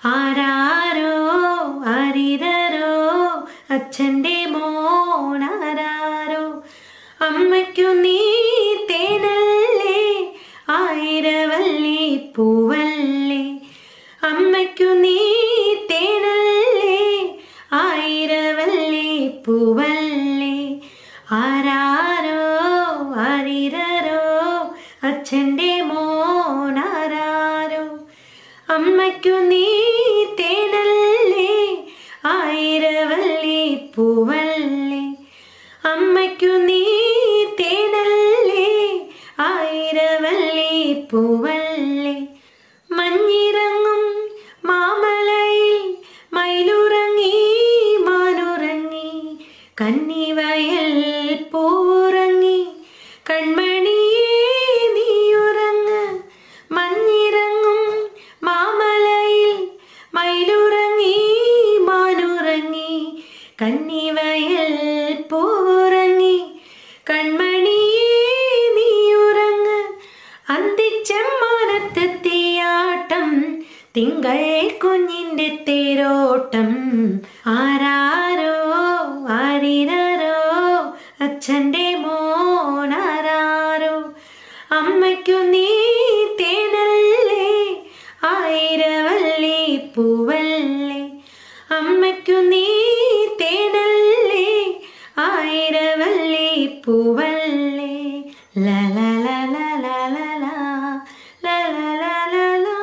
ആരാരോ ആരിരരോ അച്ഛൻ്റെ മോനാരാരോ അമ്മയ്ക്കു നീ തേനല്ലേ ആയിരവല്ലി പൂവല്ലേ അമ്മയ്ക്കു നീ തേനല്ലേ ആയിരവല്ലി പൂവല്ലേ ആരാരോ ആരിരരോ അച്ഛൻ്റെ മോനാരാരോ അമ്മയ്ക്കു നീ തേനല്ലേ ആയിരവല്ലി പൂവല്ലേ അമ്മയ്ക്കു നീ തേനല്ലേ ആയിരവല്ലി പൂവല്ലേ മഞ്ഞിറങ്ങും മാമലയിൽ മയിലുറങ്ങി മാനുറങ്ങി കന്നിവയൽ പൂവുറങ്ങി കൺമണിയേ നീയുറങ്ങ് മഞ്ഞിറങ്ങും മാമലയിൽ മയിലുറങ്ങി മാനുറങ്ങി കന്നിവയൽ പൂവുറങ്ങി കൺമണിയേ നീയുറങ്ങ് അന്തിച്ചെമ്മാനത്തെത്തിയാട്ടം തിങ്കൾ കുഞ്ഞിന്റെ തേരോട്ടം ആരാരോ ആരിരരോ അച്ഛൻ്റെ മോനാരാരോ അമ്മയ്ക്കു നീ തേനല്ലേ ആയിരവല്ലി പൂവല്ലേ അമ്മയ്ക്കു നീ തേനല്ലേ ആയിരവല്ലി പൂവല്ലേ ലാ ലാ ലാ ലാ ലാ ലാ ലാ ലാ ലാ ലാ ലാ ലാ.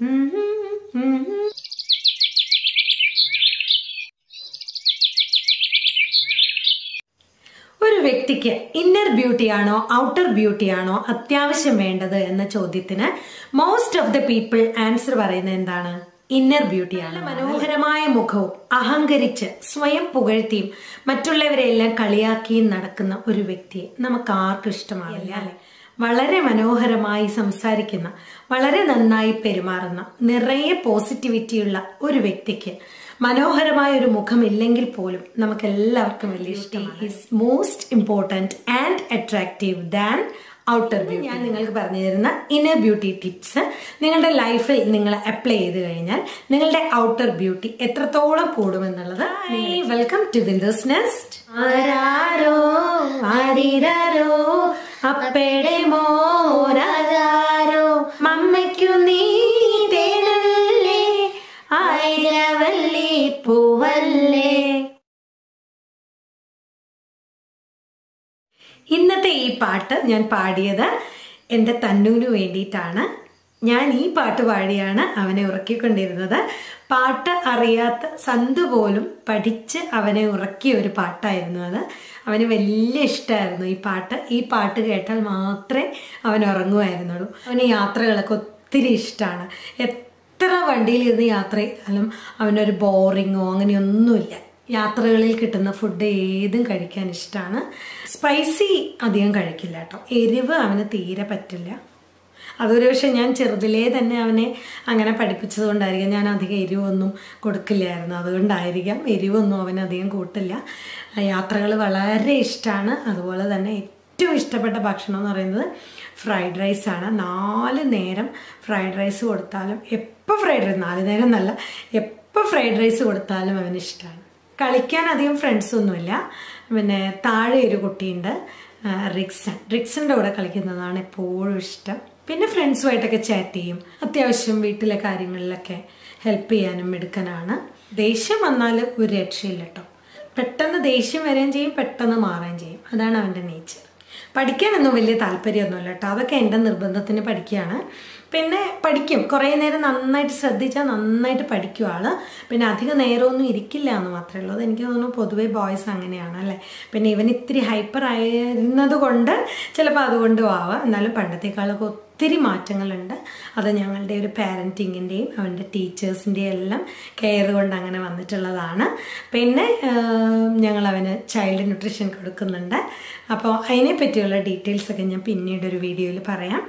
ഒരു വ്യക്തിക്ക് ഇന്നർ ബ്യൂട്ടിയാണോ ഔട്ടർ ബ്യൂട്ടിയാണോ അത്യാവശ്യം വേണ്ടത് എന്ന ചോദ്യത്തിന് most of the people answer പറയുന്നത് എന്താണ്? ഇന്നർ ബ്യൂട്ടിയാണ്. മനോഹരമായ മുഖവും അഹങ്കരിച്ച് സ്വയം പുകഴ്ത്തിയും മറ്റുള്ളവരെല്ലാം കളിയാക്കിയും നടക്കുന്ന ഒരു വ്യക്തിയെ നമുക്ക് ആർക്കും ഇഷ്ടമാവില്ല അല്ലെ? വളരെ മനോഹരമായി സംസാരിക്കുന്ന, വളരെ നന്നായി പെരുമാറുന്ന, നിറയെ പോസിറ്റിവിറ്റിയുള്ള ഒരു വ്യക്തിക്ക് മനോഹരമായ ഒരു മുഖമില്ലെങ്കിൽ പോലും നമുക്ക് എല്ലാവർക്കും വലിയ ഇഷ്ടമാണ്. Is most important and attractive than outer beauty. ഞാൻ നിങ്ങൾക്ക് പറഞ്ഞു തരുന്ന ഇന്നർ ബ്യൂട്ടി ടിപ്സ് നിങ്ങളുടെ ലൈഫിൽ നിങ്ങൾ അപ്ലൈ ചെയ്ത് കഴിഞ്ഞാൽ നിങ്ങളുടെ ഔട്ടർ ബ്യൂട്ടി എത്രത്തോളം കൂടുമെന്നുള്ളത്. Welcome to Windows Nest. ആരാരോ ആരിരരോ അപ്പയുടെ മോരാരോ മമ്മയ്ക്കു നീ തേനല്ലേ ആയിരവല്ലി പൂവല്ലേ. ഇന്നത്തെ ഈ പാട്ട് ഞാൻ പാടിയത് എൻ്റെ തന്നൂന് വേണ്ടിയിട്ടാണ്. ഞാൻ ഈ പാട്ട് പാടിയാണ് അവനെ ഉറക്കിക്കൊണ്ടിരുന്നത്. പാട്ട് അറിയാത്ത സന്തു പോലും പഠിച്ച് അവനെ ഉറക്കിയ ഒരു പാട്ടായിരുന്നു അത്. അവന് വലിയ ഇഷ്ടമായിരുന്നു ഈ പാട്ട്. ഈ പാട്ട് കേട്ടാൽ മാത്രമേ അവൻ ഉറങ്ങുമായിരുന്നുള്ളൂ. അവന് യാത്രകളൊക്കെ ഒത്തിരി ഇഷ്ടമാണ്. എത്ര വണ്ടിയിലിരുന്ന് യാത്ര ചെയ്താലും അവനൊരു ബോറിങ്ങോ അങ്ങനെയൊന്നുമില്ല. യാത്രകളിൽ കിട്ടുന്ന ഫുഡ് ഏതും കഴിക്കാൻ ഇഷ്ടമാണ്. സ്പൈസി അധികം കഴിക്കില്ല കേട്ടോ. എരിവ് അവന് തീരെ പറ്റില്ല. അതൊരു പക്ഷേ ഞാൻ ചെറുതിലേ തന്നെ അവനെ അങ്ങനെ പഠിപ്പിച്ചത് കൊണ്ടായിരിക്കാം. ഞാൻ അധികം എരിവൊന്നും കൊടുക്കില്ലായിരുന്നു. അതുകൊണ്ടായിരിക്കാം എരിവൊന്നും അവനധികം കൂട്ടില്ല. യാത്രകൾ വളരെ ഇഷ്ടമാണ്. അതുപോലെ തന്നെ ഏറ്റവും ഇഷ്ടപ്പെട്ട ഭക്ഷണം എന്ന് പറയുന്നത് ഫ്രൈഡ് റൈസാണ്. 4 നേരം ഫ്രൈഡ് റൈസ് കൊടുത്താലും, എപ്പോൾ ഫ്രൈഡ് റൈസ്, 4 നേരം എന്നല്ല, എപ്പോൾ ഫ്രൈഡ് റൈസ് കൊടുത്താലും അവന് ഇഷ്ടമാണ്. കളിക്കാൻ അധികം ഫ്രണ്ട്സൊന്നുമില്ല. പിന്നെ താഴെ ഒരു കുട്ടിയുണ്ട്, റിക്സൻ്റെ കൂടെ കളിക്കുന്നതാണ് എപ്പോഴും ഇഷ്ടം. പിന്നെ ഫ്രണ്ട്സുമായിട്ടൊക്കെ ചാറ്റ് ചെയ്യും. അത്യാവശ്യം വീട്ടിലെ കാര്യങ്ങളിലൊക്കെ ഹെൽപ്പ് ചെയ്യാനും മിടുക്കനാണ്. ദേഷ്യം വന്നാൽ ഒരു രക്ഷയില്ല കേട്ടോ. പെട്ടെന്ന് ദേഷ്യം വരികയും ചെയ്യും, പെട്ടെന്ന് മാറുകയും ചെയ്യും. അതാണ് അവൻ്റെ നേച്ചർ. പഠിക്കാനൊന്നും വലിയ താല്പര്യമൊന്നുമില്ല കേട്ടോ. അതൊക്കെ എൻ്റെ നിർബന്ധത്തിന് പഠിക്കുകയാണ്. പിന്നെ പഠിക്കും, കുറേ നേരം നന്നായിട്ട് ശ്രദ്ധിച്ചാൽ നന്നായിട്ട് പഠിക്കും ആള്. പിന്നെ അധികം നേരമൊന്നും ഇരിക്കില്ല എന്ന് മാത്രമേ ഉള്ളൂ. അതെനിക്ക് തോന്നുന്നു പൊതുവെ ബോയ്സ് അങ്ങനെയാണ് അല്ലേ. പിന്നെ ഇവൻ ഇത്തിരി ഹൈപ്പർ ആയിരുന്നത് കൊണ്ട് ചിലപ്പോൾ അതുകൊണ്ടും ആവാം. എന്നാലും പണ്ടത്തേക്കാളൊക്കെ ഒത്തിരി മാറ്റങ്ങളുണ്ട്. അത് ഞങ്ങളുടെ ഒരു പാരൻറ്റിങ്ങിൻ്റെയും അവൻ്റെ ടീച്ചേഴ്സിൻ്റെയും എല്ലാം കെയർ കൊണ്ട് അങ്ങനെ വന്നിട്ടുള്ളതാണ്. പിന്നെ ഞങ്ങൾ അവന് ചൈൽഡ് ന്യൂട്രീഷൻ കൊടുക്കുന്നുണ്ട്. അപ്പോൾ അതിനെ പറ്റിയുള്ള ഡീറ്റെയിൽസൊക്കെ ഞാൻ പിന്നീടൊരു വീഡിയോയിൽ പറയാം.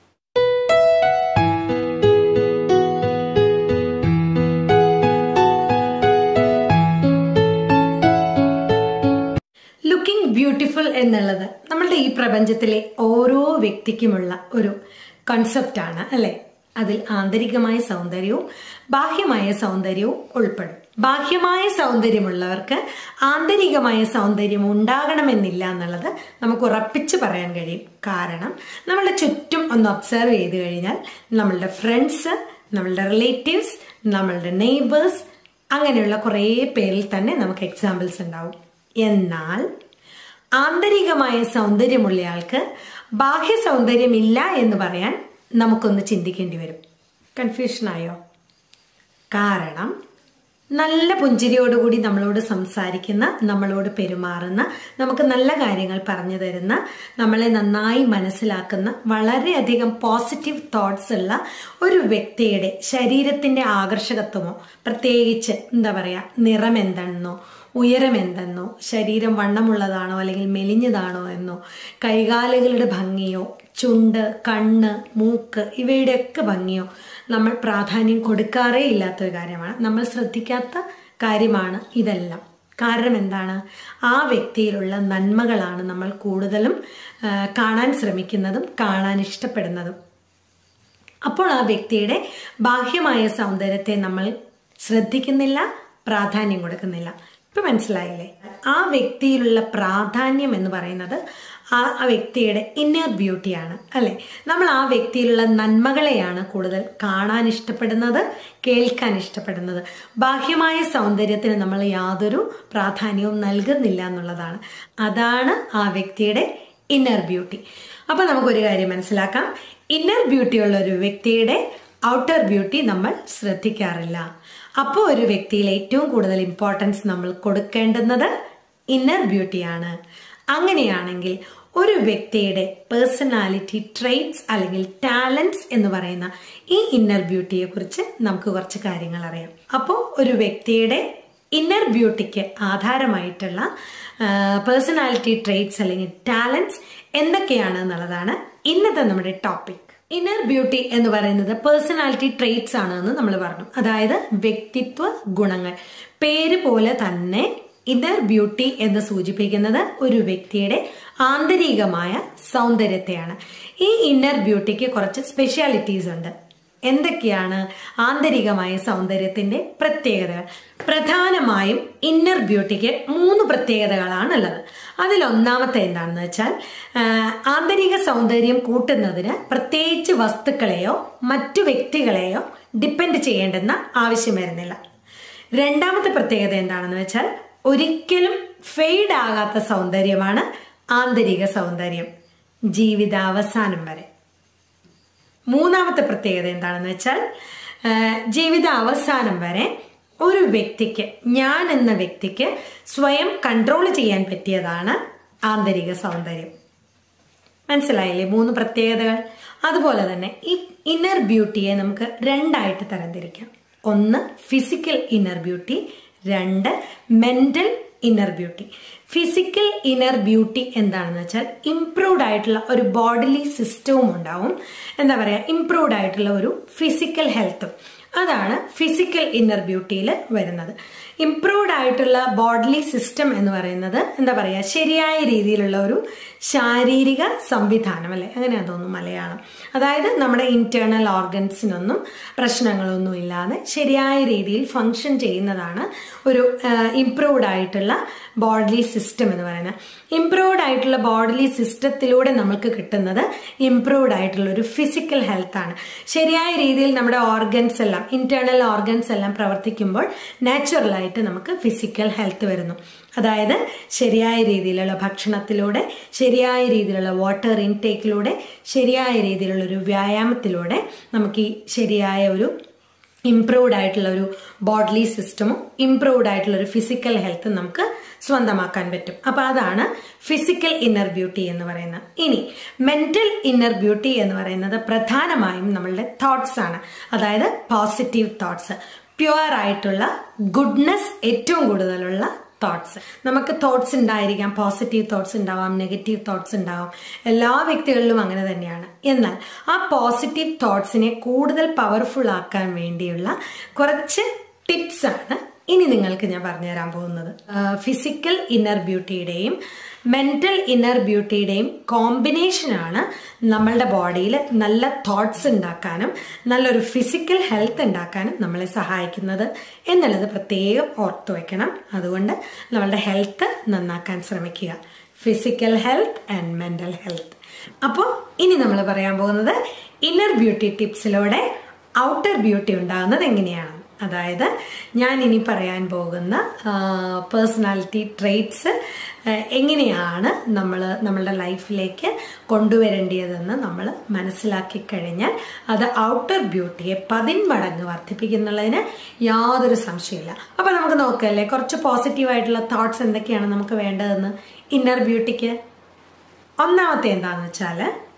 ലുക്കിംഗ് ബ്യൂട്ടിഫുൾ എന്നുള്ളത് നമ്മളുടെ ഈ പ്രപഞ്ചത്തിലെ ഓരോ വ്യക്തിക്കുമുള്ള ഒരു കൺസെപ്റ്റാണ് അല്ലേ. അതിൽ ആന്തരികമായ സൗന്ദര്യവും ബാഹ്യമായ സൗന്ദര്യവും ഉൾപ്പെടും. ബാഹ്യമായ സൗന്ദര്യമുള്ളവർക്ക് ആന്തരികമായ സൗന്ദര്യം ഉണ്ടാകണമെന്നില്ല എന്നുള്ളത് നമുക്ക് ഉറപ്പിച്ച് പറയാൻ കഴിയും. കാരണം നമ്മളുടെ ചുറ്റും ഒന്ന് ഒബ്സർവ് ചെയ്ത് കഴിഞ്ഞാൽ നമ്മളുടെ ഫ്രണ്ട്സ്, നമ്മളുടെ റിലേറ്റീവ്സ്, നമ്മളുടെ നെയ്ബേഴ്സ്, അങ്ങനെയുള്ള കുറേ പേരിൽ തന്നെ നമുക്ക് എക്സാമ്പിൾസ് ഉണ്ടാവും. എന്നാൽ ആന്തരികമായ സൗന്ദര്യമുള്ളയാൾക്ക് ബാഹ്യ സൗന്ദര്യമില്ല എന്ന് പറയാൻ നമുക്കൊന്ന് ചിന്തിക്കേണ്ടി വരും. കൺഫ്യൂഷനായോ? കാരണം നല്ല പുഞ്ചിരിയോടുകൂടി നമ്മളോട് സംസാരിക്കുന്ന, നമ്മളോട് പെരുമാറുന്ന, നമുക്ക് നല്ല കാര്യങ്ങൾ പറഞ്ഞു തരുന്ന, നമ്മളെ നന്നായി മനസ്സിലാക്കുന്ന, വളരെയധികം പോസിറ്റീവ് തോട്ട്സ് ഉള്ള ഒരു വ്യക്തിയുടെ ശരീരത്തിന്റെ ആകർഷകത്വമോ, പ്രത്യേകിച്ച് എന്താ പറയുക, നിറം എന്തെന്നോ, ഉയരം എന്തെന്നോ, ശരീരം വണ്ണമുള്ളതാണോ അല്ലെങ്കിൽ മെലിഞ്ഞതാണോ എന്നോ, കൈകാലുകളുടെ ഭംഗിയോ, ചുണ്ട്, കണ്ണ്, മൂക്ക്, ഇവയുടെയൊക്കെ ഭംഗിയോ നമ്മൾ പ്രാധാന്യം കൊടുക്കാറേ ഇല്ലാത്തൊരു കാര്യമാണ്. നമ്മൾ ശ്രദ്ധിക്കാത്ത കാര്യമാണ് ഇതെല്ലാം. കാരണം എന്താണ്? ആ വ്യക്തിയിലുള്ള നന്മകളാണ് നമ്മൾ കൂടുതലും കാണാൻ ശ്രമിക്കുന്നതും കാണാൻ ഇഷ്ടപ്പെടുന്നതും. അപ്പോൾ ആ വ്യക്തിയുടെ ബാഹ്യമായ സൗന്ദര്യത്തെ നമ്മൾ ശ്രദ്ധിക്കുന്നില്ല, പ്രാധാന്യം കൊടുക്കുന്നില്ല. ഇപ്പൊ മനസ്സിലായില്ലേ? ആ വ്യക്തിയിലുള്ള പ്രാധാന്യം എന്ന് പറയുന്നത് ആ വ്യക്തിയുടെ ഇന്നർ ബ്യൂട്ടിയാണ്, അല്ലെ? നമ്മൾ ആ വ്യക്തിയിലുള്ള നന്മകളെയാണ് കൂടുതൽ കാണാൻ ഇഷ്ടപ്പെടുന്നത്, കേൾക്കാൻ ഇഷ്ടപ്പെടുന്നത്. ബാഹ്യമായ സൗന്ദര്യത്തിന് നമ്മൾ യാതൊരു പ്രാധാന്യവും നൽകുന്നില്ല എന്നുള്ളതാണ്. അതാണ് ആ വ്യക്തിയുടെ ഇന്നർ ബ്യൂട്ടി. അപ്പൊ നമുക്കൊരു കാര്യം മനസ്സിലാക്കാം, ഇന്നർ ബ്യൂട്ടി ഉള്ള ഒരു വ്യക്തിയുടെ ഔട്ടർ ബ്യൂട്ടി നമ്മൾ ശ്രദ്ധിക്കാറില്ല. അപ്പോൾ ഒരു വ്യക്തിയിൽ ഏറ്റവും കൂടുതൽ ഇമ്പോർട്ടൻസ് നമ്മൾ കൊടുക്കേണ്ടുന്നത് ഇന്നർ ബ്യൂട്ടിയാണ്. അങ്ങനെയാണെങ്കിൽ ഒരു വ്യക്തിയുടെ പേഴ്സണാലിറ്റി ട്രെയ്റ്റ്സ് അല്ലെങ്കിൽ ടാലൻറ്റ്സ് എന്ന് പറയുന്ന ഈ ഇന്നർ ബ്യൂട്ടിയെ കുറിച്ച് നമുക്ക് കുറച്ച് കാര്യങ്ങൾ അറിയാം. അപ്പോൾ ഒരു വ്യക്തിയുടെ ഇന്നർ ബ്യൂട്ടിക്ക് ആധാരമായിട്ടുള്ള പേഴ്സണാലിറ്റി ട്രെയ്റ്റ്സ് അല്ലെങ്കിൽ ടാലൻറ്റ്സ് എന്തൊക്കെയാണ് എന്നുള്ളതാണ് ഇന്നത്തെ നമ്മുടെ ടോപ്പിക്. ഇന്നർ ബ്യൂട്ടി എന്ന് പറയുന്നത് പേഴ്സണാലിറ്റി ട്രെയ്റ്റ്സ് ആണ് എന്ന് നമ്മൾ പറഞ്ഞു. അതായത് വ്യക്തിത്വ ഗുണങ്ങൾ. പേര് പോലെ തന്നെ ഇന്നർ ബ്യൂട്ടി എന്ന് സൂചിപ്പിക്കുന്നത് ഒരു വ്യക്തിയുടെ ആന്തരികമായ സൗന്ദര്യത്തെയാണ്. ഈ ഇന്നർ ബ്യൂട്ടിക്ക് കുറച്ച് സ്പെഷ്യാലിറ്റീസ് ഉണ്ട്. എന്തൊക്കെയാണ് ആന്തരികമായ സൗന്ദര്യത്തിന്റെ പ്രത്യേകതകൾ? പ്രധാനമായും ഇന്നർ ബ്യൂട്ടിക്ക് 3 പ്രത്യേകതകളാണ് ഉള്ളത്. അതിലൊന്നാമത്തെ എന്താണെന്ന് വെച്ചാൽ, ആന്തരിക സൗന്ദര്യം കൂട്ടുന്നതിന് പ്രത്യേകിച്ച് വസ്തുക്കളെയോ മറ്റു വ്യക്തികളെയോ ഡിപ്പെൻഡ് ചെയ്യേണ്ടെന്ന ആവശ്യം വരുന്നില്ല. രണ്ടാമത്തെ പ്രത്യേകത എന്താണെന്ന് വെച്ചാൽ, ഒരിക്കലും ഫെയ്ഡ് ആകാത്ത സൗന്ദര്യമാണ് ആന്തരിക സൗന്ദര്യം, ജീവിതാവസാനം വരെ. മൂന്നാമത്തെ പ്രത്യേകത എന്താണെന്ന് വെച്ചാൽ, ജീവിത അവസാനം വരെ ഒരു വ്യക്തിക്ക്, ഞാൻ എന്ന വ്യക്തിക്ക് സ്വയം കൺട്രോൾ ചെയ്യാൻ പറ്റിയതാണ് ആന്തരിക സൗന്ദര്യം. മനസ്സിലായില്ലേ 3 പ്രത്യേകതകൾ? അതുപോലെ തന്നെ ഈ ഇന്നർ ബ്യൂട്ടിയെ നമുക്ക് 2ആയിട്ട് തരംതിരിക്കാം. 1 physical inner beauty, 2 mental inner beauty. Physical inner beauty എന്താണെന്ന് വെച്ചാൽ, ഇംപ്രൂവ്ഡ് ആയിട്ടുള്ള ഒരു ബോഡിലി സിസ്റ്റവും ഉണ്ടാവും, എന്താ പറയുക, ഇംപ്രൂവ്ഡ് ആയിട്ടുള്ള ഒരു ഫിസിക്കൽ ഹെൽത്തും. അതാണ് ഫിസിക്കൽ ഇന്നർ ബ്യൂട്ടിയിൽ വരുന്നത്. ഇംപ്രൂവ്ഡ് ആയിട്ടുള്ള ബോഡിലി സിസ്റ്റം എന്ന് പറയുന്നത് എന്താ പറയുക, ശരിയായ രീതിയിലുള്ള ഒരു ശാരീരിക സംവിധാനം, അല്ലെ? അങ്ങനെയാ തോന്നുന്നു മലയാളം. അതായത് നമ്മുടെ ഇന്റേണൽ ഓർഗൻസിനൊന്നും പ്രശ്നങ്ങളൊന്നും ഇല്ലാതെ ശരിയായ രീതിയിൽ ഫങ്ഷൻ ചെയ്യുന്നതാണ് ഒരു ഇംപ്രൂവ്ഡ് ആയിട്ടുള്ള ബോഡിലി സിസ്റ്റം എന്ന് പറയുന്നത്. ഇംപ്രൂവ്ഡ് ആയിട്ടുള്ള ബോഡിലി സിസ്റ്റത്തിലൂടെ നമുക്ക് കിട്ടുന്നത് ഇംപ്രൂവ്ഡ് ആയിട്ടുള്ള ഒരു ഫിസിക്കൽ ഹെൽത്ത് ആണ്. ശരിയായ രീതിയിൽ നമ്മുടെ ഓർഗൻസ് എല്ലാം, ഇന്റേണൽ ഓർഗൻസ് എല്ലാം പ്രവർത്തിക്കുമ്പോൾ നാച്ചുറലായിട്ട് നമുക്ക് ഫിസിക്കൽ ഹെൽത്ത് വരുന്നു. അതായത് ശരിയായ രീതിയിലുള്ള ഭക്ഷണത്തിലൂടെ, ശരിയായ രീതിയിലുള്ള വാട്ടർ ഇൻടേക്കിലൂടെ, ശരിയായ രീതിയിലുള്ള ഒരു വ്യായാമത്തിലൂടെ നമുക്ക് ഈ ശരിയായ ഒരു ഇംപ്രൂവ്ഡ് ആയിട്ടുള്ള ഒരു ബോഡിലി സിസ്റ്റമും ഇംപ്രൂവ്ഡ് ആയിട്ടുള്ള ഒരു ഫിസിക്കൽ ഹെൽത്തും നമുക്ക് സ്വന്തമാക്കാൻ പറ്റും. അപ്പൊ അതാണ് ഫിസിക്കൽ ഇന്നർ ബ്യൂട്ടി എന്ന് പറയുന്നത്. ഇനി മെന്റൽ ഇന്നർ ബ്യൂട്ടി എന്ന് പറയുന്നത് പ്രധാനമായും നമ്മളുടെ തോട്ട്സ് ആണ്. അതായത് പോസിറ്റീവ് തോട്ട്സ്, പ്യുവർ ആയിട്ടുള്ള ഗുഡ്നെസ് ഏറ്റവും കൂടുതലുള്ള തോട്ട്സ്. നമുക്ക് തോട്ട്സ് ഉണ്ടായിരിക്കാം, പോസിറ്റീവ് തോട്ട്സ് ഉണ്ടാവാം, നെഗറ്റീവ് തോട്ട്സ് ഉണ്ടാവാം, എല്ലാ വ്യക്തികളിലും അങ്ങനെ തന്നെയാണ്. എന്നാൽ ആ പോസിറ്റീവ് തോട്ട്സിനെ കൂടുതൽ പവർഫുൾ ആക്കാൻ വേണ്ടിയുള്ള കുറച്ച് ടിപ്സ് ആണ് ഇനി നിങ്ങൾക്ക് ഞാൻ പറഞ്ഞുതരാൻ പോകുന്നത് ഫിസിക്കൽ ഇന്നർ ബ്യൂട്ടിയുടെയും മെന്റൽ ഇന്നർ ബ്യൂട്ടിയുടെയും കോമ്പിനേഷനാണ് നമ്മളുടെ ബോഡിയിൽ നല്ല തോട്ട്സ് ഉണ്ടാക്കാനും നല്ലൊരു ഫിസിക്കൽ ഹെൽത്ത് ഉണ്ടാക്കാനും നമ്മളെ സഹായിക്കുന്നത് എന്നുള്ളത് പ്രത്യേകം ഓർത്തു വെക്കണം. അതുകൊണ്ട് നമ്മളുടെ ഹെൽത്ത് നന്നാക്കാൻ ശ്രമിക്കുക. Physical health and mental health. അപ്പോൾ ഇനി നമ്മൾ പറയാൻ പോകുന്നത് ഇന്നർ ബ്യൂട്ടി ടിപ്സിലൂടെ ഔട്ടർ ബ്യൂട്ടി ഉണ്ടാകുന്നത് എങ്ങനെയാണ്. അതായത് ഞാൻ ഇനി പറയാൻ പോകുന്ന പേഴ്സണാലിറ്റി ട്രെയ്റ്റ്സ് എങ്ങനെയാണ് നമ്മളുടെ ലൈഫിലേക്ക് കൊണ്ടുവരേണ്ടതെന്ന് നമ്മൾ മനസ്സിലാക്കി കഴിഞ്ഞാൽ അത് ഔട്ടർ ബ്യൂട്ടിയെ 10 മടങ്ങ് വർദ്ധിപ്പിക്കുന്നുള്ളതിന് യാതൊരു സംശയമില്ല. അപ്പോൾ നമുക്ക് നോക്കല്ലേ, കുറച്ച് പോസിറ്റീവായിട്ടുള്ള തോട്ട്സ് എന്തൊക്കെയാണ് നമുക്ക് വേണ്ടതെന്ന് ഇന്നർ ബ്യൂട്ടിക്ക്. ഒന്നാമത്തെ എന്താണെന്ന് വെച്ചാൽ,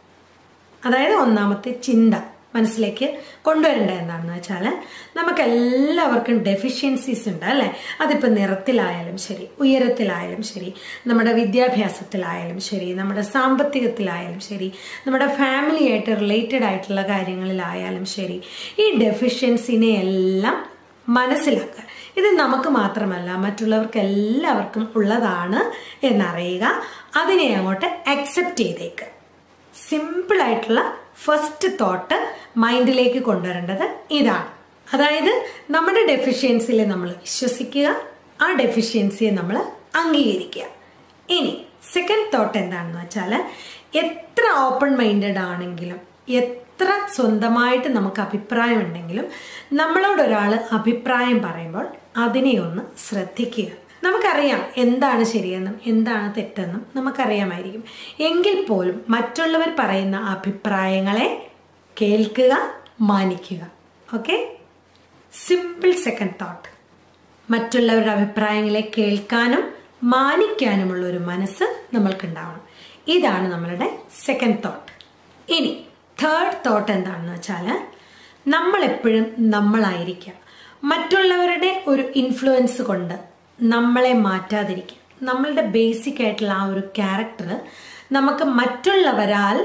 അതായത് ഒന്നാമത്തെ ചിന്ത മനസ്സിലേക്ക് കൊണ്ടുവരേണ്ടത് എന്താണെന്ന് വെച്ചാൽ, നമുക്കെല്ലാവർക്കും ഡെഫിഷ്യൻസീസ് ഉണ്ട് അല്ലേ. അതിപ്പോൾ നിറത്തിലായാലും ശരി, ഉയരത്തിലായാലും ശരി, നമ്മുടെ വിദ്യാഭ്യാസത്തിലായാലും ശരി, നമ്മുടെ സാമ്പത്തികത്തിലായാലും ശരി, നമ്മുടെ ഫാമിലിയായിട്ട് റിലേറ്റഡ് ആയിട്ടുള്ള കാര്യങ്ങളിലായാലും ശരി, ഈ ഡെഫിഷ്യൻസിനെ എല്ലാം മനസ്സിലാക്കുക. ഇത് നമുക്ക് മാത്രമല്ല മറ്റുള്ളവർക്ക് എല്ലാവർക്കും ഉള്ളതാണ് എന്നറിയുക. അതിനെ അങ്ങോട്ട് അക്സെപ്റ്റ് ചെയ്തേക്ക്. സിമ്പിളായിട്ടുള്ള ഫസ്റ്റ് തോട്ട് മൈൻഡിലേക്ക് കൊണ്ടുവരേണ്ടത് ഇതാണ്. അതായത് നമ്മുടെ ഡെഫിഷ്യൻസിയിൽ നമ്മൾ വിശ്വസിക്കുക, ആ ഡെഫിഷ്യൻസിയെ നമ്മൾ അംഗീകരിക്കുക. ഇനി സെക്കൻഡ് തോട്ട് എന്താണെന്ന് വെച്ചാൽ, എത്ര ഓപ്പൺ മൈൻഡഡ് ആണെങ്കിലും എത്ര സ്വന്തമായിട്ട് നമുക്ക് അഭിപ്രായം ഉണ്ടെങ്കിലും നമ്മളോടൊരാൾ അഭിപ്രായം പറയുമ്പോൾ അതിനെ ഒന്ന് ശ്രദ്ധിക്കുക. നമുക്കറിയാം എന്താണ് ശരിയെന്നും എന്താണ് തെറ്റെന്നും നമുക്കറിയാമായിരിക്കും. എങ്കിൽ പോലും മറ്റുള്ളവർ പറയുന്ന അഭിപ്രായങ്ങളെ കേൾക്കുക, മാനിക്കുക. Okay, simple second thought. മറ്റുള്ളവരുടെ അഭിപ്രായങ്ങളെ കേൾക്കാനും മാനിക്കാനുമുള്ള ഒരു മനസ്സ് നമ്മൾക്കുണ്ടാവണം. ഇതാണ് നമ്മളുടെ സെക്കൻഡ് തോട്ട്. ഇനി തേർഡ് തോട്ട് എന്താണെന്ന് വെച്ചാൽ, നമ്മളെപ്പോഴും നമ്മളായിരിക്കുക. മറ്റുള്ളവരുടെ ഒരു ഇൻഫ്ലുവൻസ് കൊണ്ട് നമ്മളെ മാറ്റാതിരിക്കുക. നമ്മളുടെ ബേസിക് ആയിട്ടുള്ള ആ ഒരു ക്യാരക്ടർ നമുക്ക് മറ്റുള്ളവരാൽ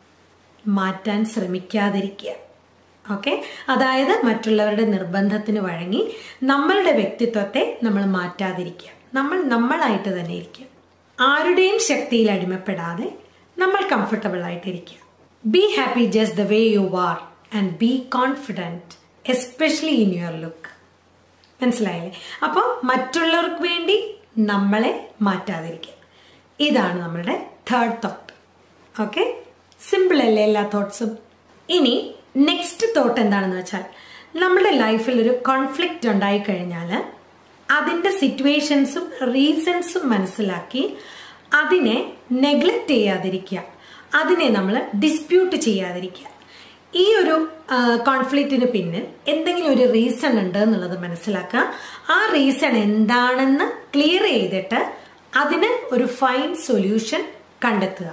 മാറ്റാൻ ശ്രമിക്കാതിരിക്കുക. ഓക്കെ, അതായത് മറ്റുള്ളവരുടെ നിർബന്ധത്തിന് വഴങ്ങി നമ്മളുടെ വ്യക്തിത്വത്തെ നമ്മൾ മാറ്റാതിരിക്കുക. നമ്മളായിട്ട് തന്നെ ഇരിക്കുക. ആരുടെയും ശക്തിയിൽ അടിമപ്പെടാതെ നമ്മൾ കംഫർട്ടബിൾ ആയിട്ടിരിക്കുക. Be happy just the way you are and be confident especially in your look. മനസ്സിലായില്ലേ? അപ്പോൾ മറ്റുള്ളവർക്ക് വേണ്ടി നമ്മളെ മാറ്റാതിരിക്കുക. ഇതാണ് നമ്മളുടെ തേർഡ് തോട്ട്. ഓക്കെ, സിമ്പിൾ അല്ലേ എല്ലാ തോട്ട്സും? ഇനി നെക്സ്റ്റ് തോട്ട് എന്താണെന്ന് വെച്ചാൽ, നമ്മുടെ ലൈഫിൽ ഒരു കോൺഫ്ലിക്റ്റ് ഉണ്ടായിക്കഴിഞ്ഞാൽ അതിൻ്റെ സിറ്റുവേഷൻസും റീസൺസും മനസ്സിലാക്കി അതിനെ നെഗ്ലക്റ്റ് ചെയ്യാതിരിക്കുക. അതിനെ നമ്മൾ ഡിസ്പ്യൂട്ട് ചെയ്യാതിരിക്കുക. ഈ ഒരു കോൺഫ്ലിക്റ്റിന് പിന്നിൽ എന്തെങ്കിലും ഒരു റീസൺ ഉണ്ട് എന്നുള്ളത് മനസ്സിലാക്കുക. ആ റീസൺ എന്താണെന്ന് ക്ലിയർ ചെയ്തിട്ട് അതിന് ഒരു ഫൈൻ സൊല്യൂഷൻ കണ്ടെത്തുക.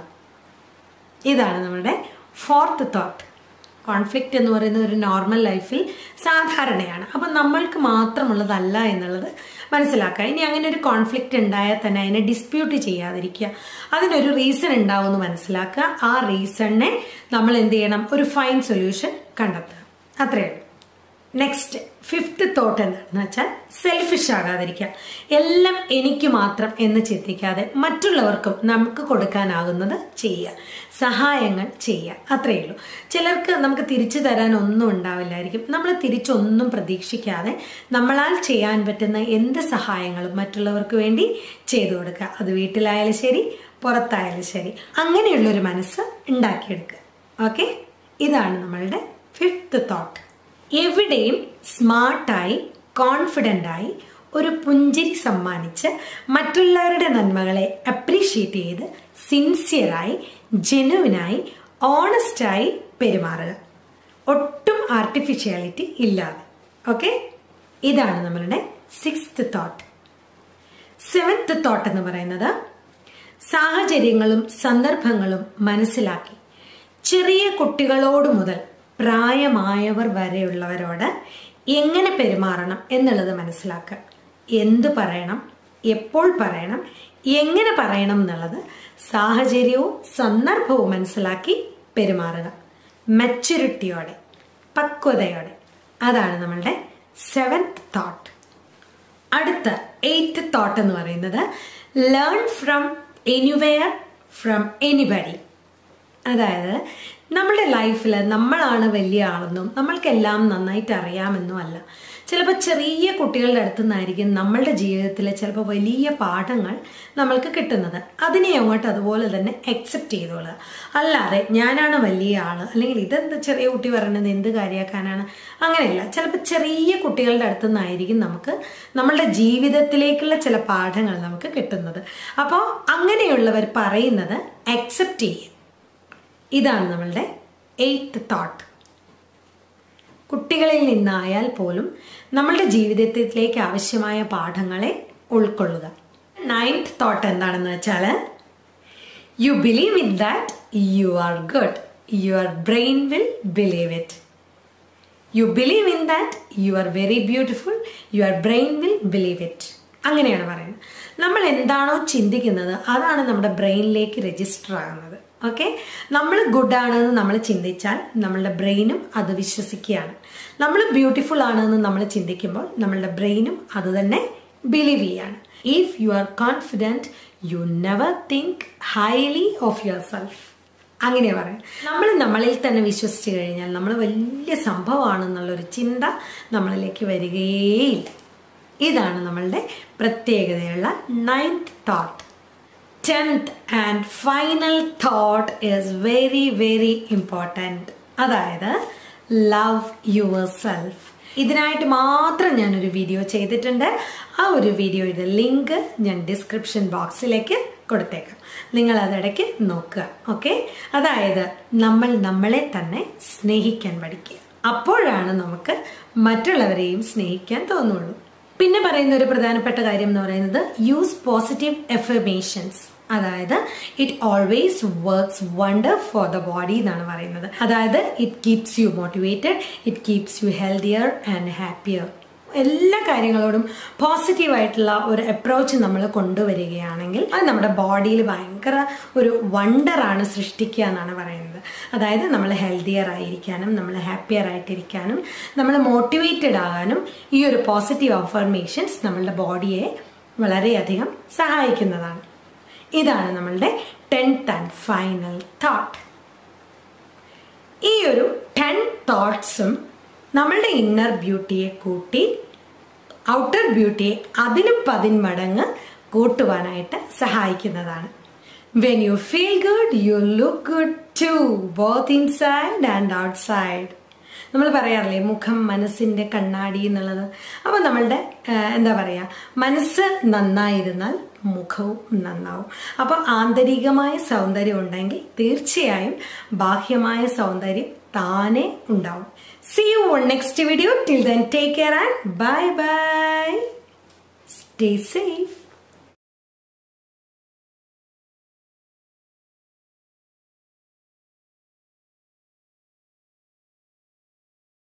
ഇതാണ് നമ്മുടെ ഫോർത്ത് തോട്ട്. കോൺഫ്ലിക്റ്റ് എന്ന് പറയുന്നത് ഒരു നോർമൽ ലൈഫിൽ സാധാരണയാണ്. അപ്പം നമ്മൾക്ക് മാത്രമുള്ളതല്ല എന്നുള്ളത് മനസ്സിലാക്കുക. ഇനി അങ്ങനെ ഒരു കോൺഫ്ലിക്റ്റ് ഉണ്ടായാൽ തന്നെ അതിനെ ഡിസ്പ്യൂട്ട് ചെയ്യാതിരിക്കുക. അതിനൊരു റീസൺ ഉണ്ടാവുമെന്ന് മനസ്സിലാക്കുക. ആ റീസണിനെ നമ്മൾ എന്ത് ചെയ്യണം? ഒരു ഫൈൻ സൊല്യൂഷൻ കണ്ടെത്തുക. അത്രയേ ഉള്ളൂ. നെക്സ്റ്റ് ഫിഫ്ത്ത് തോട്ട് എന്താണെന്ന് വെച്ചാൽ, സെൽഫിഷ് ആകാതിരിക്കുക. എല്ലാം എനിക്ക് മാത്രം എന്ന് ചിന്തിക്കാതെ മറ്റുള്ളവർക്കും നമുക്ക് കൊടുക്കാനാകുന്നത് ചെയ്യുക, സഹായങ്ങൾ ചെയ്യുക. അത്രയേ ഉള്ളൂ. ചിലർക്ക് നമുക്ക് തിരിച്ചു തരാൻ ഒന്നും ഉണ്ടാവില്ലായിരിക്കും. നമ്മൾ തിരിച്ചൊന്നും പ്രതീക്ഷിക്കാതെ നമ്മളാൽ ചെയ്യാൻ പറ്റുന്ന എന്ത് സഹായങ്ങളും മറ്റുള്ളവർക്ക് വേണ്ടി ചെയ്തു കൊടുക്കുക. അത് വീട്ടിലായാലും ശരി, പുറത്തായാലും ശരി, അങ്ങനെയുള്ളൊരു മനസ്സ് ഉണ്ടാക്കിയെടുക്കുക. ഓക്കെ, ഇതാണ് നമ്മളുടെ ഫിഫ്ത്ത് തോട്ട്. എവിടെയും സ്മാർട്ടായി കോൺഫിഡൻ്റായി ഒരു പുഞ്ചിരി സമ്മാനിച്ച് മറ്റുള്ളവരുടെ നന്മകളെ അപ്രീഷിയേറ്റ് ചെയ്ത് സിൻസിയറായി ജെനുവിനായി ഓണസ്റ്റായി പെരുമാറുക. ഒട്ടും ആർട്ടിഫിഷ്യാലിറ്റി ഇല്ലാതെ. ഓക്കെ, ഇതാണ് നമ്മളുടെ സിക്സ്ത് തോട്ട്. സെവൻത്ത് തോട്ട് എന്ന് പറയുന്നത്, സാഹചര്യങ്ങളും സന്ദർഭങ്ങളും മനസ്സിലാക്കി ചെറിയ കുട്ടികളോട് മുതൽ പ്രായമായവർ വരെയുള്ളവരോട് എങ്ങനെ പെരുമാറണം എന്നുള്ളത് മനസ്സിലാക്കുക. എന്ത് പറയണം, എപ്പോൾ പറയണം, എങ്ങനെ പറയണം എന്നുള്ളത് സാഹചര്യവും സന്ദർഭവും മനസ്സിലാക്കി പെരുമാറുക. മെച്യൂരിറ്റിയോടെ, പക്വതയോടെ. അതാണ് നമ്മളുടെ സെവൻത്ത് തോട്ട്. തോട്ട് എന്ന് പറയുന്നത് learn from anywhere from anybody. അതായത് നമ്മുടെ ലൈഫിൽ നമ്മളാണ് വലിയ ആളെന്നും നമ്മൾക്കെല്ലാം നന്നായിട്ട് അറിയാമെന്നും അല്ല. ചിലപ്പോൾ ചെറിയ കുട്ടികളുടെ അടുത്തു നിന്നായിരിക്കും നമ്മളുടെ ജീവിതത്തിലെ ചിലപ്പോൾ വലിയ പാഠങ്ങൾ നമ്മൾക്ക് കിട്ടുന്നത്. അതിനെ അങ്ങോട്ട് അതുപോലെ തന്നെ അക്സെപ്റ്റ് ചെയ്തോളുക. അല്ലാതെ ഞാനാണ് വലിയ ആൾ, അല്ലെങ്കിൽ ഇതെന്ത് ചെറിയ കുട്ടി പറയുന്നത് എന്ത് കാര്യമാക്കാനാണ്, അങ്ങനെയല്ല. ചിലപ്പോൾ ചെറിയ കുട്ടികളുടെ അടുത്തു നിന്നായിരിക്കും നമുക്ക് നമ്മളുടെ ജീവിതത്തിലേക്കുള്ള ചില പാഠങ്ങൾ നമുക്ക് കിട്ടുന്നത്. അപ്പോൾ അങ്ങനെയുള്ളവർ പറയുന്നത് അക്സെപ്റ്റ് ചെയ്യും. ഇതാണ് നമ്മളുടെ 8th തോട്ട്. കുട്ടികളിൽ നിന്നായാൽ പോലും നമ്മളുടെ ജീവിതത്തിലേക്ക് ആവശ്യമായ പാഠങ്ങളെ ഉൾക്കൊള്ളുക. 9th തോട്ട് എന്താണെന്ന് വെച്ചാൽ you believe in that you are good, your brain will believe it. You believe in that you are very beautiful, your brain will believe it. അങ്ങനെയാണ് പറയുന്നത്. നമ്മൾ എന്താണോ ചിന്തിക്കുന്നത് അതാണ് നമ്മുടെ ബ്രെയിനിലേക്ക് രജിസ്റ്റർ ആകുന്നത്. ഓക്കെ, നമ്മൾ ഗുഡാണെന്ന് നമ്മൾ ചിന്തിച്ചാൽ നമ്മളുടെ ബ്രെയിനും അത് വിശ്വസിക്കുകയാണ്. നമ്മൾ ബ്യൂട്ടിഫുൾ ആണെന്ന് നമ്മൾ ചിന്തിക്കുമ്പോൾ നമ്മളുടെ ബ്രെയിനും അത് തന്നെ ബിലീവ് ചെയ്യാണ്. If you are confident you never think highly of your self. അങ്ങനെ പറയാം. നമ്മൾ നമ്മളിൽ തന്നെ വിശ്വസിച്ച് കഴിഞ്ഞാൽ നമ്മൾ വലിയ സംഭവമാണെന്നുള്ളൊരു ചിന്ത നമ്മളിലേക്ക് വരികയേയില്ല. ഇതാണ് നമ്മളുടെ പ്രത്യേകതയുള്ള 9th thought. 10th and final thought is very very important. അതായത് ലവ് യുവർ സെൽഫ്. ഇതിനായിട്ട് മാത്രം ഞാനൊരു വീഡിയോ ചെയ്തിട്ടുണ്ട്. ആ ഒരു വീഡിയോയുടെ ലിങ്ക് ഞാൻ ഡിസ്ക്രിപ്ഷൻ ബോക്സിലേക്ക് കൊടുത്തേക്കാം. നിങ്ങൾ അതിടയ്ക്ക് നോക്കുക. ഓക്കെ, അതായത് നമ്മൾ നമ്മളെ തന്നെ സ്നേഹിക്കാൻ പഠിക്കുക. അപ്പോഴാണ് നമുക്ക് മറ്റുള്ളവരെയും സ്നേഹിക്കാൻ തോന്നുള്ളൂ. പിന്നെ പറയുന്ന ഒരു പ്രധാനപ്പെട്ട കാര്യം എന്ന് പറയുന്നത് യൂസ് പോസിറ്റീവ് എഫർമേഷൻസ്. അതായത് it always works wonder for the body എന്നാണ് പറയുന്നത്. അതായത് it keeps you motivated, it keeps you healthier and happier. എല്ലാ കാര്യങ്ങളോടും പോസിറ്റീവായിട്ടുള്ള ഒരു അപ്രോച്ച് നമ്മൾ കൊണ്ടുവരികയാണെങ്കിൽ അത് നമ്മുടെ ബോഡിയിൽ ഭയങ്കര ഒരു വണ്ടറാണ് സൃഷ്ടിക്കുക എന്നാണ് പറയുന്നത്. അതായത് നമ്മൾ ഹെൽത്തിയർ ആയിരിക്കാനും നമ്മൾ ഹാപ്പിയർ ആയിട്ടിരിക്കാനും നമ്മൾ മോട്ടിവേറ്റഡ് ആകാനും ഈ ഒരു പോസിറ്റീവ് അഫർമേഷൻസ് നമ്മളുടെ ബോഡിയെ വളരെയധികം സഹായിക്കുന്നതാണ്. ഇതാണ് നമ്മളുടെ 10th and final തോട്ട്. ഈ ഒരു 10 തോട്ട്സും നമ്മളുടെ ഇന്നർ ബ്യൂട്ടിയെ കൂട്ടി ഔട്ടർ ബ്യൂട്ടിയെ അതിലും 10 മടങ്ങ് കൂട്ടുവാനായിട്ട് സഹായിക്കുന്നതാണ്. When you feel good you look good too, both inside and outside. നമ്മൾ പറയാറില്ലേ മുഖം മനസ്സിന്റെ കണ്ണാടി എന്നുള്ളത്. അപ്പൊ നമ്മളുടെ എന്താ പറയാ, മനസ്സ് നന്നായിരുന്നാൽ മുഖവും നന്നാവും. അപ്പൊ ആന്തരികമായ സൗന്ദര്യം ഉണ്ടെങ്കിൽ തീർച്ചയായും ബാഹ്യമായ സൗന്ദര്യം താനെ ഉണ്ടാവും. See you on next video. Till then, take care and bye bye. Stay safe.